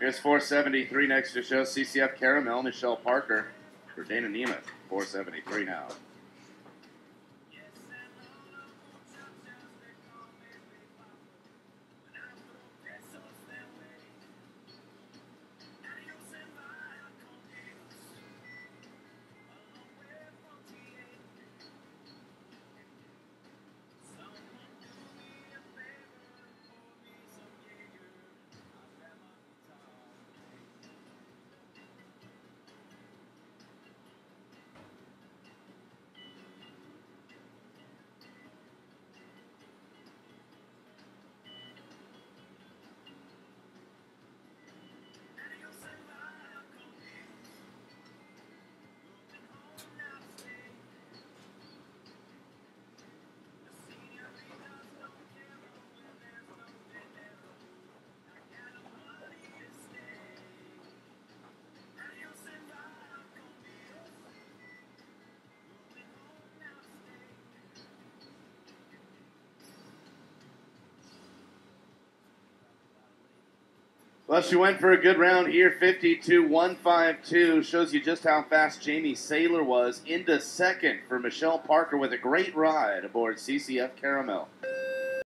Here's 473 next to show CCF Caramel, Michelle Parker for Dana Nemeth. 473 now. Well, she went for a good round here, 52-152. Shows you just how fast Jamie Saylor was into second for Michelle Parker with a great ride aboard CCF Caramel.